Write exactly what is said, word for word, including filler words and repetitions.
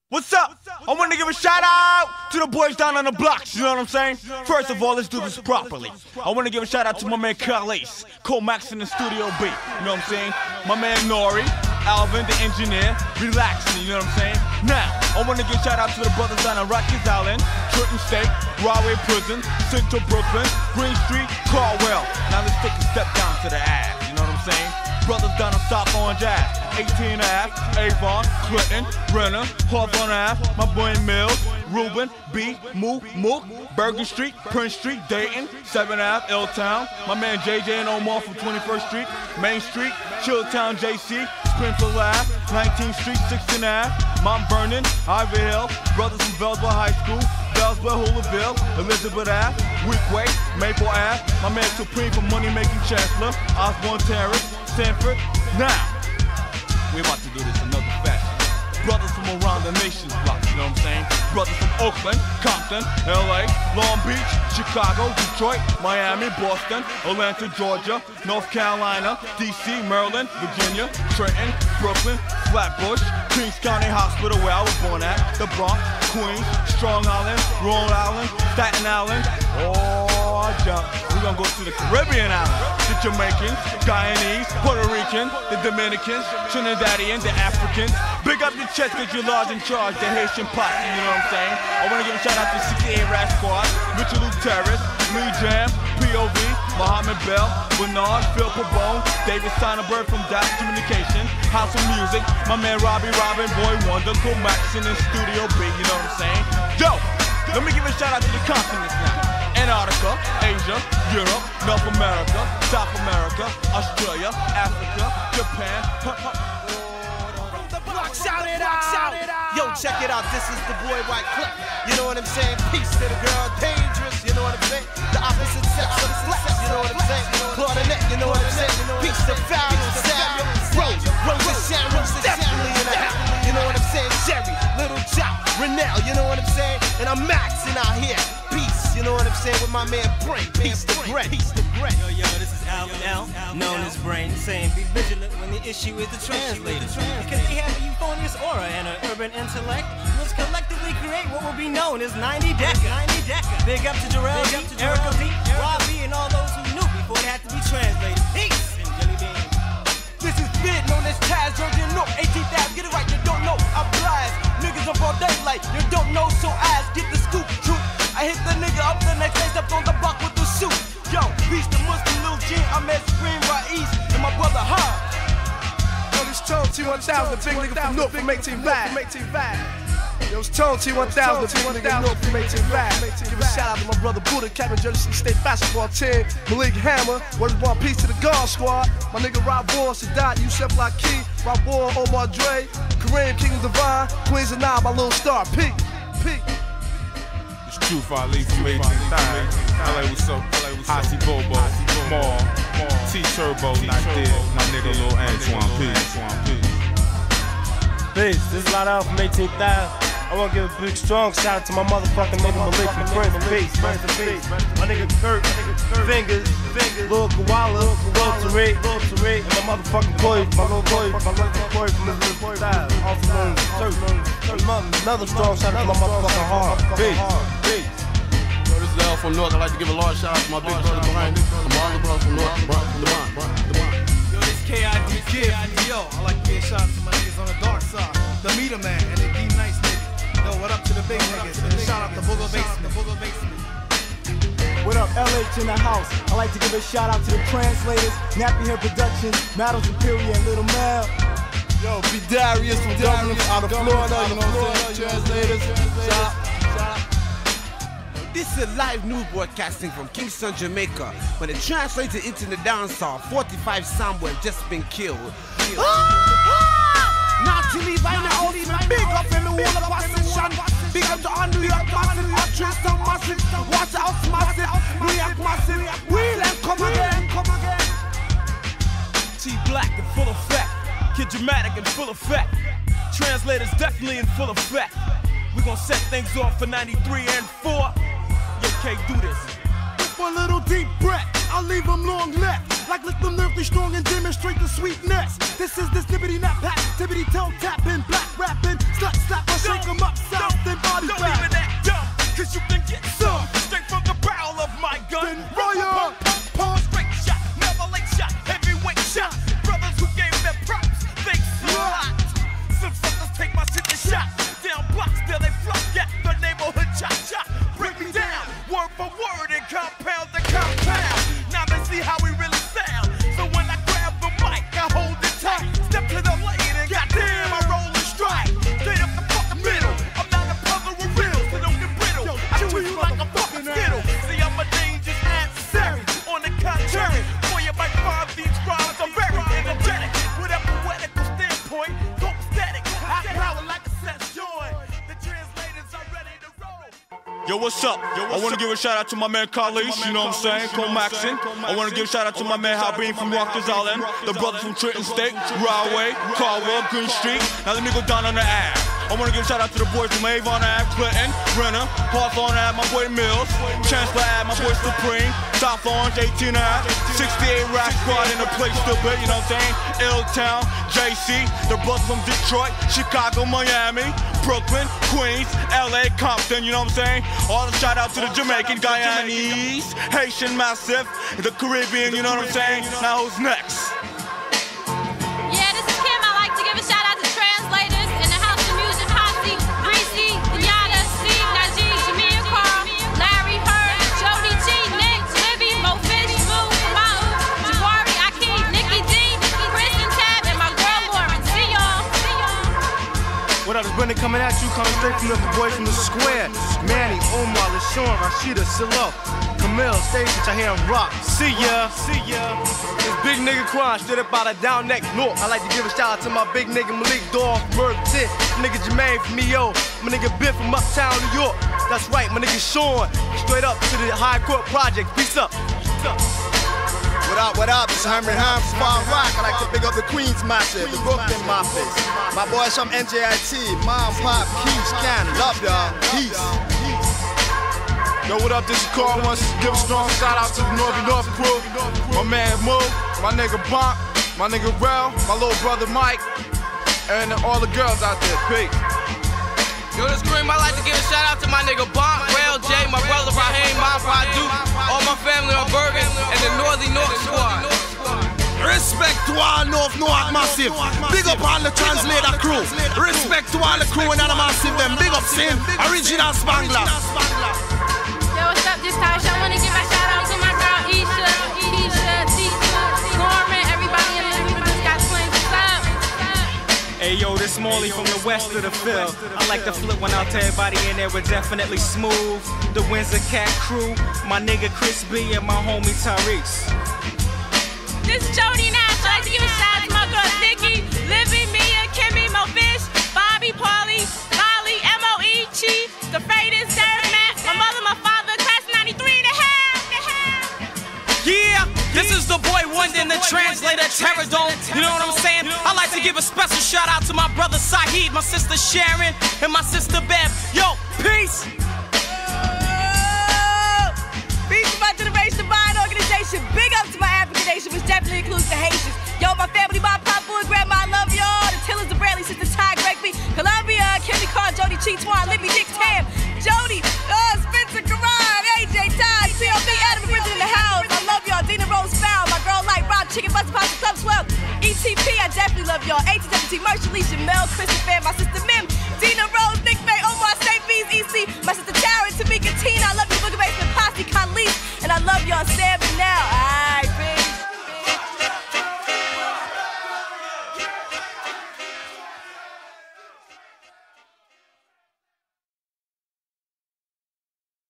What's up? I want to give a shout out to the boys down on the blocks, you know what I'm saying? First of all, let's do this properly. I want to give a shout out to my man Carles, Co-Max in the Studio B, you know what I'm saying? My man Nori, Alvin, the engineer, relaxing, you know what I'm saying? Now, I want to give a shout out to the brothers down on Rikers Island, Trenton State, Rahway Prison, Central Brooklyn, Green Street, Caldwell. Now let's take a step down to the ass, you know what I'm saying? Brothers down on South Orange Ave, eighteen Ave, Avon, Clinton, Renner, Hawthorne Ave, my boy Mills, Ruben, B, Moo, Mook, Bergen Street, Prince Street, Dayton, seventh Ave, L-Town, my man J J and Omar from twenty-first Street, Main Street, Chilltown, J C, Springfield Ave, nineteenth Street, sixteenth Ave, Mount Vernon, Ivy Hill, brothers from Bellsville High School, Bellsville, Hooverville, Elizabeth Ave, Weekway, Maple Ave, my man Supreme from Money Making Chancellor, Osborne Terrace, Sanford. Now, we're about to do this another fashion. Brothers from around the nation's block, you know what I'm saying? Brothers from Oakland, Compton, L A, Long Beach, Chicago, Detroit, Miami, Boston, Atlanta, Georgia, North Carolina, D C, Maryland, Virginia, Trenton, Brooklyn, Flatbush, Queens County Hospital where I was born at, the Bronx, Queens, Strong Island, Rhode Island, Staten Island, oh, I jump. We're gonna go to the Caribbean islands, the Jamaicans, Guyanese, Puerto Rican, the Dominicans, Trinidadian, the Africans. Big up your chest cause you're large in charge, the Haitian posse, you know what I'm saying? I wanna give a shout out to sixty-eight Rat Squad, Richard Luke Terrace, Lee Jam, P O V, Mohammed Bell, Bernard, Phil Pabone, David Steinerberg from Dash Communication, House of Music, my man Robbie Robin, Boy Wonder, Max in the Studio B, you know what I'm saying? Yo, let me give a shout out to the continents now. Antarctica, Asia, Europe, North America, South America, Australia, Africa, Japan. Shout it out, shout it out. Yo, check it out. This is the boy White Cliff. You know what I'm saying? Peace to the girl, dangerous. You know what I'm saying? The opposite sex of flex. You know what I'm saying? Claudinette. You know what I'm saying? Peace to Pharaoh, Samuel, Rose, Rose, Sharon, definitely in the house. You know what I'm saying? Sherry, Little Chop, Renell. You know what I'm saying? And I'm maxing out here. Peace. You know what I'm saying? With my man Brain. Peace to Brain. Peace to Brain. Yo, yo, this is Alvin L, known as Brain, saying be vigilant when the issue is the translator. Because they have a euphonious aura and an urban intellect, which collectively create what will be known as ninety Deca. ninety Deca. Big up to Jarrell, Big up to Erica B, Robbie, and all those who knew before they had to be translated. Peace and Jelly Bean. This is Bid, known as Taz, you know, eighteenth Ave, get it right, you don't know, I blast. Niggas up all day like, you don't know, so ask, get the scoop, truth. I hit the nigga up the next day, stepped on the block with the suit. Yo, peace to Muslim, Lil G, I'm at Screen right East, and my brother Hard. Yo, this Tone T one thousand, big nigga from North from eighteen Vibe. Yo, it's Tone T one thousand, big nigga North from eighteen Vibe. Give a shout out to my brother Buddha, captain Jersey State basketball team, Malik Hammer, what is one piece to the guard squad. My nigga Rob Bourne, Sadat, Yusef Laki, Rob Bourne, Omar Dre, Kareem, King Divine, Queens and Nine, my little star, P. P. It's Truth Ali from eighteen Vibe. L A, what's up? Hossie Bobo, Maul, T-Turbo, not dead. My nigga Lil Antoine, peace. Peace, this is Lionel from eighteenth Ave. I want to give a big strong shout out to my motherfucking nigga Malik from Prince. Peace, rest in peace. My nigga Kurt, Fingers, Lil Koala, Lil Tariq, and my motherfucking boy, my little boy, my little boy from his little style. Also known as Turk. Another strong shout out to my motherfucking heart. Peace. This is L from North. I'd like to give a large shout out to my big brother behind me. I'm all the brothers from North, from Devon. Yo, this K I D Kid from Yo. I like to give a shout out to my niggas on the dark side. The Meter Man and the D Nice niggas. Yo, what up to the big niggas? And shout out to Booger Basement. Booger Basement. What up, L H in the house? I like to give a shout out to the translators, Nappy Head Productions, Matters Imperial, and Little Mel. Yo, B. Darius from Dublin, out of Florida, you know what I'm saying? Translators, shout out. This is a live news broadcasting from Kingston, Jamaica. When it translates it into the dancehall, forty-five Samuel just been killed. Ah! Not to leave, I know even big up in the wall of possession. Big up to our New York massive, our Tristan massive, watch out massive, New York massive, wheel and come again, come again. T Black in full effect, Kid Dramatic in full effect, Translators definitely in full effect. We gon' set things off for ninety-three and four. Yo, K, do this. For a little deep breath, I'll leave them long left. Like lift them nervely strong and demonstrate the sweetness. This is this nibbity nap pat, tibbity toe tapping, black rapping, slut slap, I shake 'em up. Yo, what's up? Yo, what's I want to give a shout out to my man Carlis, you know what I'm saying? Cole Maxon. I want to give a shout out to my man Habib from Rutgers Island, the brothers from Trenton State, Rahway, Caldwell, Green Street. Now let me go down on the Ave. I want to give a shout out to the boys from Avon Ave, Clinton, Renner, Hawthorne Ave, my boy Mills, Chancellor Ave, my boy Supreme, South Orange, eighteen Ave, sixty-eight Rack Squad in the place to be, you know what I'm saying? Ill-Town, J C, the brothers from Detroit, Chicago, Miami, Brooklyn, Queens, L A, Compton, you know what I'm saying? All the shout out to the Jamaican, Guyanese, Haitian Massive, the Caribbean, you know what I'm saying? Now who's next? Yeah, this is Kim. I like to give a shout out to translators in the House of Music, Posse, Breezy, Yada, Steve, Najee, Jameer, Carl, Larry, Herb, Jody G, Nick, Libby, Mo Fish, Lou, Kamau, Jabari, Akeem, Nikki D, Chris and Tab, and my girl Lauren. See y'all. What up, it's Brendan coming at you, coming straight from the boys from the square. Manny, Omar, LaShawn, Rashida, Silo, Camille, Stacey, I hear him rock. See ya, see ya. This big nigga Quan, straight up out of down neck north. I like to give a shout out to my big nigga Malik Dorf, Merv Tit, my nigga Jermaine from E O, my nigga Biff from Uptown, New York. That's right, my nigga Sean, straight up to the High Court Project. Peace up. Peace up. What up, what up? It's Henry Ham from Far Rock. I like to big up the Queens Massive, the Brooklyn Massive. My boys from N J I T, Mom, Pop, Keys, Can. Love y'all. Peace. Yo, what up? This is Carl. Wants to give a strong shout out to the Northern North crew. My man Mo, my nigga Bonk, my nigga Rel, my little brother Mike, and all the girls out there. Peace. Yo, this Grim, I like to give a shout out to my nigga Bonk, Rel, Jay, my brother Raheem, Mom, Radu, all my family on Bergen, and the Northern North squad. Respect to all North North Massive. Big up all the translator crew. Respect to all the crew and all the Massive them. Big up Sin, original Spangler. Yo, what's up? This Tasha. I want to give a shout out to my girl Isha, Isha, Tisha, Lauren, everybody in the group just got twins. What's up? Hey yo, this Morley from the west of the field. I like to flip one out to everybody in there. We're definitely smooth. The Windsor Cat crew, my nigga Chris B and my homie Tyrese. This is Jody Nash. I like to give a shout out to my girls Nikki, Libby, Mia, Kimmy, Mo Fish, Bobby, Paulie, Molly, M O E, Chief, the Faders, Derek, Matt, my mother, my father, class ninety-three and a half. Yeah, this is the boy Wonder and the translator, Terror Dome. You know what I'm saying? I like to give a special shout out to my brother Saheed, my sister Sharon, and my sister Bev. Yo, peace. Peace to my generation, buying organization. Big up to my African nation, which definitely includes the Haitians. Yo, my family, my papa and grandma, I love y'all. The Tillers, the Bradley, sister Ty, Gregory, Columbia, Kimmy, Carl, Jody, Cheat, Twan, Libby, Dick, Tam, Jody, uh, Spencer, Karan, A J, Ty, C L B, Adam, and Bridget in the house. I love y'all. Dina Rose Fowl, my girl like Rob, Chicken, Buster, Pasta, Club, Swell, E T P, I definitely love y'all. A T W T, Merch, Alicia, Mel, Chris, and Fan, my sister